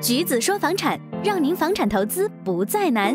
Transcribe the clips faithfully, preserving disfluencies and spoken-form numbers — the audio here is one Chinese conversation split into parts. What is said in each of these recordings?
橘子说房产，让您房产投资不再难。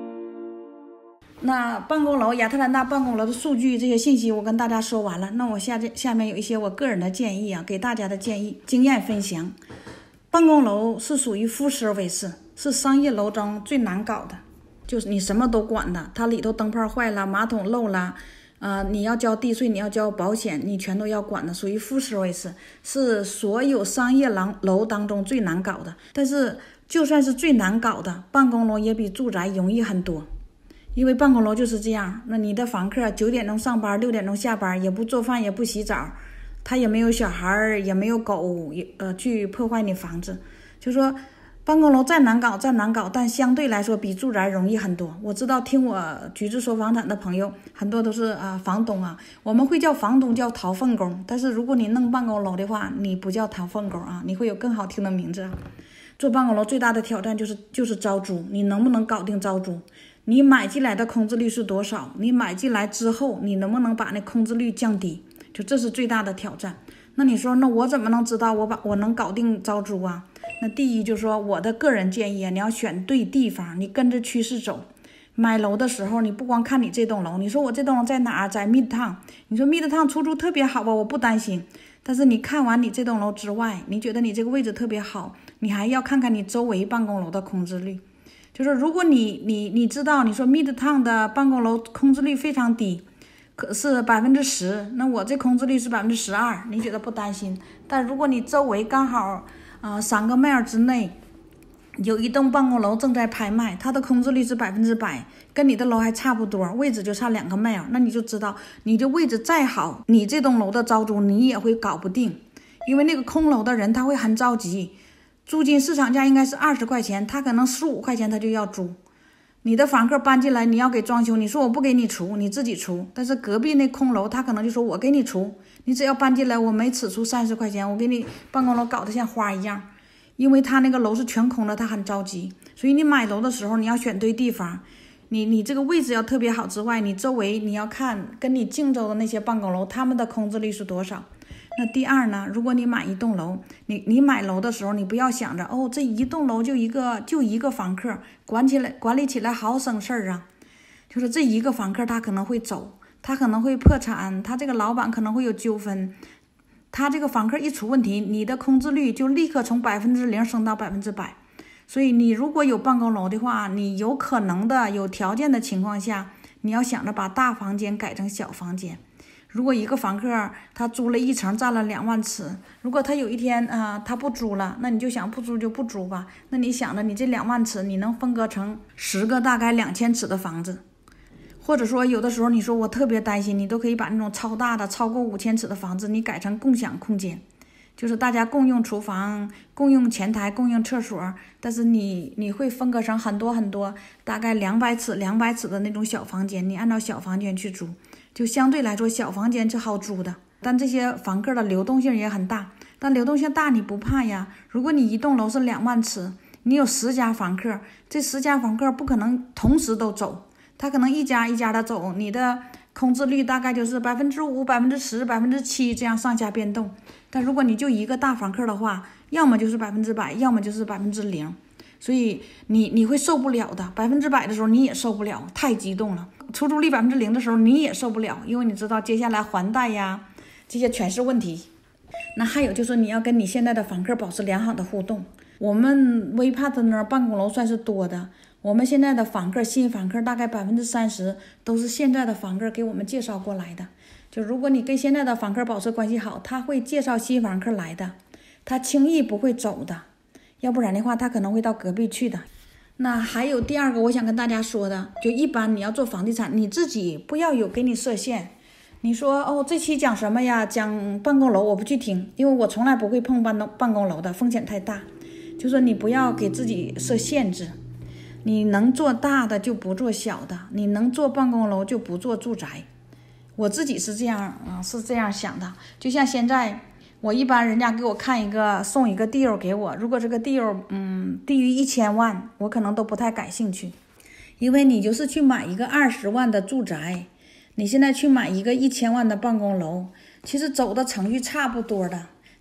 那办公楼亚特兰大办公楼的数据这些信息我跟大家说完了，那我下下面有一些我个人的建议啊，给大家的建议经验分享。办公楼是属于full service，是商业楼中最难搞的，就是你什么都管的，它里头灯泡坏了，马桶漏了，呃，你要交地税，你要交保险，你全都要管的，属于full service，是所有商业楼当中最难搞的。但是就算是最难搞的，办公楼也比住宅容易很多。因为办公楼就是这样，那你的房客九点钟上班，六点钟下班，也不做饭，也不洗澡，他也没有小孩，也没有狗，也呃去破坏你房子。就说办公楼再难搞再难搞，但相对来说比住宅容易很多。我知道听我橘子说房产的朋友很多都是啊、呃、房东啊，我们会叫房东叫掏粪工，但是如果你弄办公楼的话，你不叫掏粪工啊，你会有更好听的名字。做办公楼最大的挑战就是就是招租，你能不能搞定招租？你买进来的空置率是多少？你买进来之后，你能不能把那空置率降低？就这是最大的挑战。那你说，那我怎么能知道我把我能搞定招租啊？那第一就是说，我的个人建议啊，你要选对地方，你跟着趋势走。买楼的时候，你不光看你这栋楼，你说我这栋楼在哪儿？在 Midtown， 你说 Midtown 出租特别好吧，我不担心。但是你看完你这栋楼之外，你觉得你这个位置特别好，你还要看看你周围办公楼的空置率。就是如果你你你知道你说 Midtown 的办公楼空置率非常低，可是百分之十，那我这空置率是百分之十二，你觉得不担心？但如果你周围刚好呃三个 mile 之内有一栋办公楼正在拍卖，它的空置率是百分之百，跟你的楼还差不多，位置就差两个 mile， 那你就知道你的位置再好，你这栋楼的招租你也会搞不定，因为那个空楼的人他会很着急。租金市场价应该是二十块钱，他可能十五块钱他就要租。你的房客搬进来，你要给装修，你说我不给你出，你自己出。但是隔壁那空楼他可能就说我给你出，你只要搬进来，我每尺出三十块钱，我给你办公楼搞得像花一样。因为他那个楼是全空的，他很着急。所以你买楼的时候你要选对地方，你你这个位置要特别好之外，你周围你要看跟你竞争的那些办公楼他们的空置率是多少。那第二呢，如果你买一栋楼，你你买楼的时候，你不要想着哦，这一栋楼就一个就一个房客，管起来管理起来好省事儿啊。就是这一个房客他可能会走，他可能会破产，他这个老板可能会有纠纷，他这个房客一出问题，你的空置率就立刻从百分之零升到百分之百。所以你如果有办公楼的话，你有可能的有条件的情况下，你要想着把大房间改成小房间。如果一个房客他租了一层占了两万尺，如果他有一天啊、呃、他不租了，那你就想不租就不租吧。那你想着你这两万尺你能分割成十个大概两千尺的房子，或者说有的时候你说我特别担心，你都可以把那种超大的超过五千尺的房子你改成共享空间，就是大家共用厨房、共用前台、共用厕所，但是你你会分割成很多很多大概两百尺两百尺的那种小房间，你按照小房间去租，就相对来说小房间是好租的，但这些房客的流动性也很大。但流动性大你不怕呀，如果你一栋楼是两万尺，你有十家房客，这十家房客不可能同时都走，他可能一家一家的走，你的空置率大概就是百分之五、百分之十、百分之七这样上下变动。但如果你就一个大房客的话，要么就是百分之百，要么就是百分之零，所以你你会受不了的。百分之百的时候你也受不了，太激动了。出租率百分之零的时候你也受不了，因为你知道接下来还贷呀，这些全是问题。那还有就是你要跟你现在的房客保持良好的互动。我们微partner办公楼算是多的，我们现在的房客新房客大概百分之三十都是现在的房客给我们介绍过来的。就如果你跟现在的房客保持关系好，他会介绍新房客来的，他轻易不会走的，要不然的话他可能会到隔壁去的。那还有第二个我想跟大家说的，就一般你要做房地产，你自己不要有给你设限。你说哦，这期讲什么呀？讲办公楼，我不去听，因为我从来不会碰办办公楼的，风险太大。就说你不要给自己设限制，你能做大的就不做小的，你能做办公楼就不做住宅。我自己是这样啊，是这样想的。就像现在我一般人家给我看一个送一个 deal 给我，如果这个 deal 嗯低于一千万，我可能都不太感兴趣。因为你就是去买一个二十万的住宅，你现在去买一个一千万的办公楼，其实走的程序差不多的。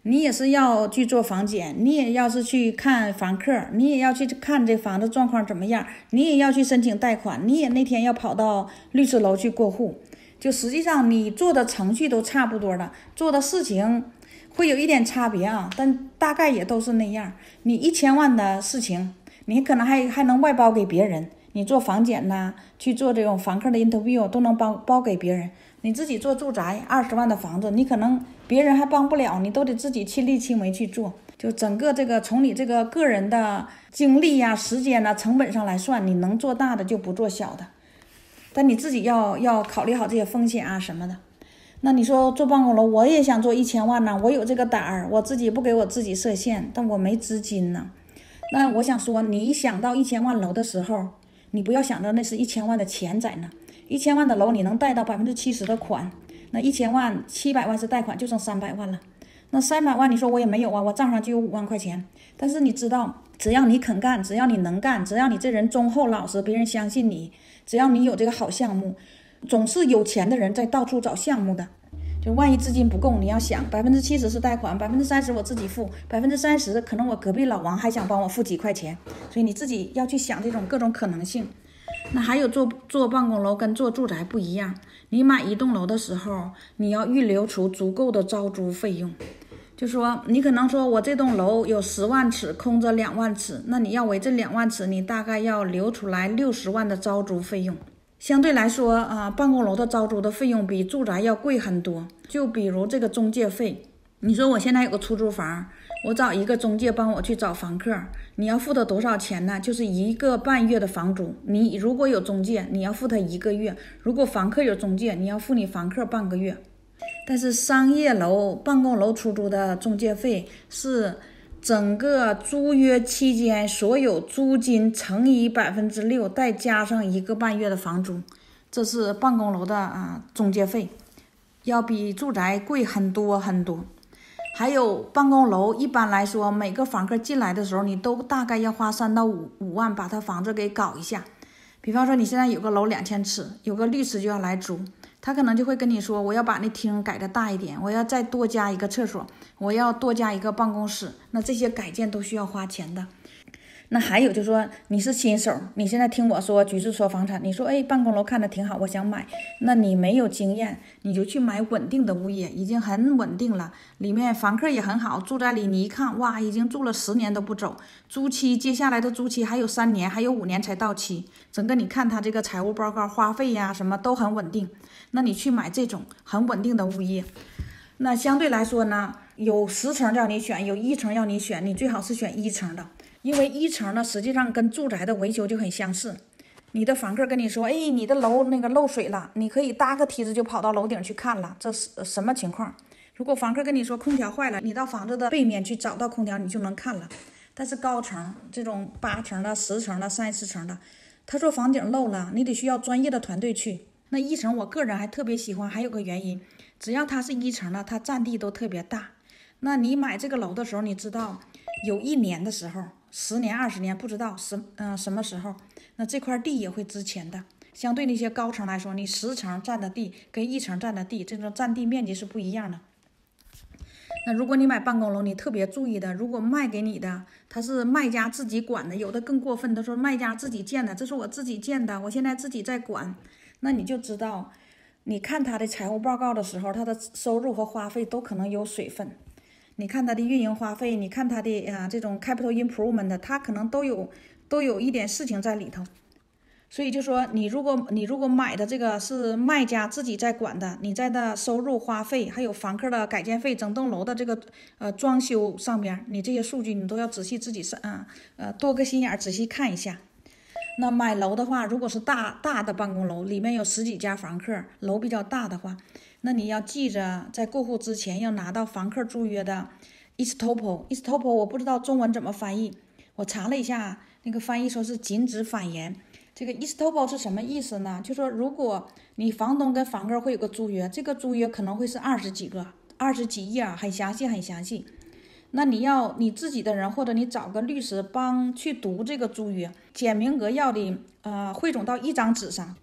你也是要去做房检，你也要是去看房客，你也要去看这房子状况怎么样，你也要去申请贷款，你也那天要跑到律师楼去过户。就实际上你做的程序都差不多的，做的事情会有一点差别啊，但大概也都是那样。你一千万的事情，你可能还还能外包给别人，你做房检呐，去做这种房客的 interview 都能包包给别人。你自己做住宅二十万的房子，你可能别人还帮不了，你都得自己亲力亲为去做。就整个这个从你这个个人的精力呀、时间呐、成本上来算，你能做大的就不做小的，但你自己要要考虑好这些风险啊什么的。那你说做办公楼，我也想做一千万呢，我有这个胆儿，我自己不给我自己设限，但我没资金呢。那我想说，你一想到一千万楼的时候，你不要想着那是一千万的钱在那。一千万的楼你能贷到百分之七十的款，那一千万七百万是贷款，就剩三百万了。那三百万你说我也没有啊，我账上就有五万块钱。但是你知道，只要你肯干，只要你能干，只要你这人忠厚老实，别人相信你，只要你有这个好项目，总是有钱的人在到处找项目的。就万一资金不够，你要想百分之七十是贷款，百分之三十我自己付，百分之三十可能我隔壁老王还想帮我付几块钱，所以你自己要去想这种各种可能性。那还有做做办公楼跟做住宅不一样，你买一栋楼的时候，你要预留出足够的招租费用。就说你可能说我这栋楼有十万尺，空着两万尺，那你要为这两万尺，你大概要留出来六十万的招租费用。相对来说啊，办公楼的招租的费用比住宅要贵很多。就比如这个中介费，你说我现在有个出租房，我找一个中介帮我去找房客，你要付他多少钱呢？就是一个半月的房租。你如果有中介，你要付他一个月；如果房客有中介，你要付你房客半个月。但是商业楼、办公楼出租的中介费是整个租约期间所有租金乘以百分之六，再加上一个半月的房租，这是办公楼的啊中介费，要比住宅贵很多很多。还有办公楼，一般来说每个房客进来的时候，你都大概要花三到五五万把他房子给搞一下。比方说你现在有个楼两千尺，有个律师就要来租，他可能就会跟你说，我要把那厅改得大一点，我要再多加一个厕所，我要多加一个办公室，那这些改建都需要花钱的。那还有就是说你是新手，你现在听我说局势说房产，你说哎办公楼看着挺好，我想买，那你没有经验，你就去买稳定的物业，已经很稳定了，里面房客也很好，住在里你一看哇，已经住了十年都不走，租期接下来的租期还有三年还有五年才到期，整个你看他这个财务报告花费呀什么都很稳定，那你去买这种很稳定的物业。那相对来说呢，有十层要你选，有一层要你选，你最好是选一层的，因为一层呢实际上跟住宅的维修就很相似。你的房客跟你说，哎，你的楼那个漏水了，你可以搭个梯子就跑到楼顶去看了，这是什么情况？如果房客跟你说空调坏了，你到房子的背面去找到空调你就能看了。但是高层这种八层的、十层的、三十层的，他说房顶漏了，你得需要专业的团队去。那一层我个人还特别喜欢，还有个原因，只要它是一层的，它占地都特别大。那你买这个楼的时候，你知道有一年的时候，十年、二十年不知道什嗯、呃、什么时候，那这块地也会值钱的。相对那些高层来说，你十层占的地跟一层占的地，这种占地面积是不一样的。那如果你买办公楼，你特别注意的，如果卖给你的，他是卖家自己管的，有的更过分，他说卖家自己建的，这是我自己建的，我现在自己在管，那你就知道，你看他的财务报告的时候，他的收入和花费都可能有水分。你看他的运营花费，你看他的啊这种 capital improvement 的，他可能都有都有一点事情在里头。所以就说你如果你如果买的这个是卖家自己在管的，你在的收入花费还有房客的改建费，整栋楼的这个呃装修上边，你这些数据你都要仔细自己上啊呃多个心眼仔细看一下。那买楼的话，如果是大大的办公楼，里面有十几家房客，楼比较大的话，那你要记着在过户之前要拿到房客租约的 estoppel estoppel 我不知道中文怎么翻译，我查了一下，那个翻译说是禁止反言。这个 estoppel 是什么意思呢？就说如果你房东跟房客会有个租约，这个租约可能会是二十几个二十几页，很详细很详细，那你要你自己的人或者你找个律师帮去读这个租约，简明扼要的呃汇总到一张纸上，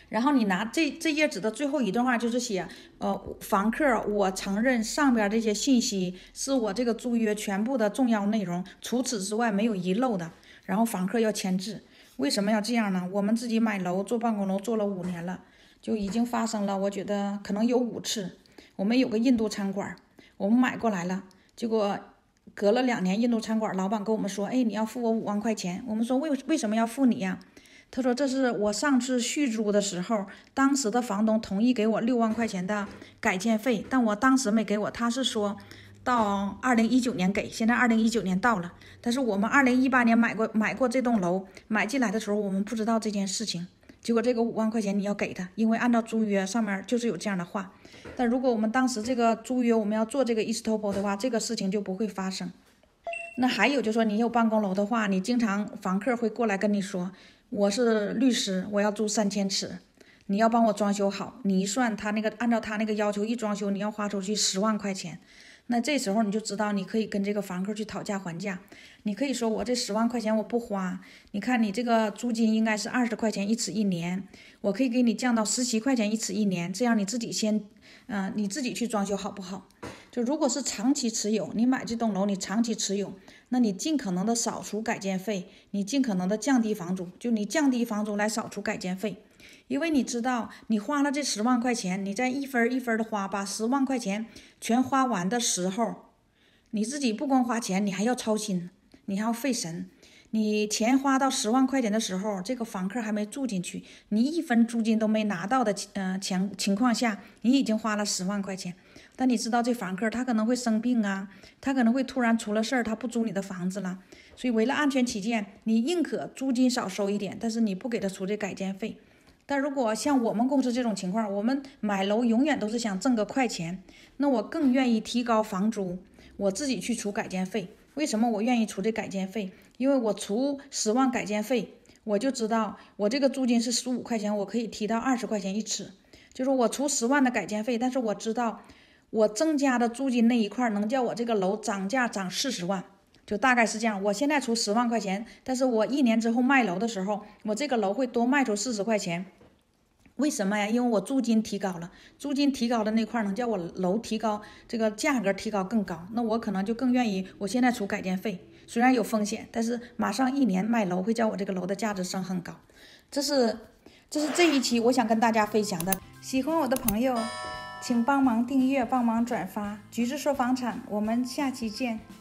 然后你拿这这页纸的最后一段话就是写，呃，房客我承认上边这些信息是我这个租约全部的重要内容，除此之外没有遗漏的。然后房客要签字。为什么要这样呢？我们自己买楼做办公楼做了五年了，就已经发生了，我觉得可能有五次。我们有个印度餐馆，我们买过来了，结果隔了两年，印度餐馆老板跟我们说，哎，你要付我五万块钱。我们说为为什么要付你呀？他说这是我上次续租的时候，当时的房东同意给我六万块钱的改建费，但我当时没给我，他是说到二零一九年给，现在二零一九年到了，但是我们二零一八年买过买过这栋楼，买进来的时候我们不知道这件事情，结果这个五万块钱你要给他，因为按照租约上面就是有这样的话。但如果我们当时这个租约我们要做这个 estoppel 的话，这个事情就不会发生。那还有就是说，你有办公楼的话，你经常房客会过来跟你说，我是律师，我要租三千尺，你要帮我装修好，你一算他那个按照他那个要求一装修，你要花出去十万块钱。那这时候你就知道你可以跟这个房客去讨价还价，你可以说我这十万块钱我不花，你看你这个租金应该是二十块钱一尺一年，我可以给你降到十七块钱一尺一年，这样你自己先，嗯、呃，你自己去装修好不好？就如果是长期持有，你买这栋楼你长期持有，那你尽可能的扫除改建费，你尽可能的降低房租，就你降低房租来扫除改建费。因为你知道你花了这十万块钱，你再一分一分的花，把十万块钱全花完的时候，你自己不光花钱，你还要操心，你还要费神。你钱花到十万块钱的时候，这个房客还没住进去，你一分租金都没拿到的呃情情况下，你已经花了十万块钱。但你知道这房客他可能会生病啊，他可能会突然出了事儿，他不租你的房子了。所以为了安全起见，你宁可租金少收一点，但是你不给他出这改建费。但如果像我们公司这种情况，我们买楼永远都是想挣个快钱，那我更愿意提高房租，我自己去出改建费。为什么我愿意出这改建费？因为我出十万改建费，我就知道我这个租金是十五块钱，我可以提到二十块钱一尺，就是我出十万的改建费，但是我知道我增加的租金那一块能叫我这个楼涨价涨四十万，就大概是这样。我现在出十万块钱，但是我一年之后卖楼的时候，我这个楼会多卖出四十块钱。为什么呀？因为我租金提高了，租金提高的那块能叫我楼提高，这个价格提高更高，那我可能就更愿意我现在出改建费，虽然有风险，但是马上一年卖楼会叫我这个楼的价值升很高。这是这是这一期我想跟大家分享的，喜欢我的朋友请帮忙订阅，帮忙转发。橘子说房产，我们下期见。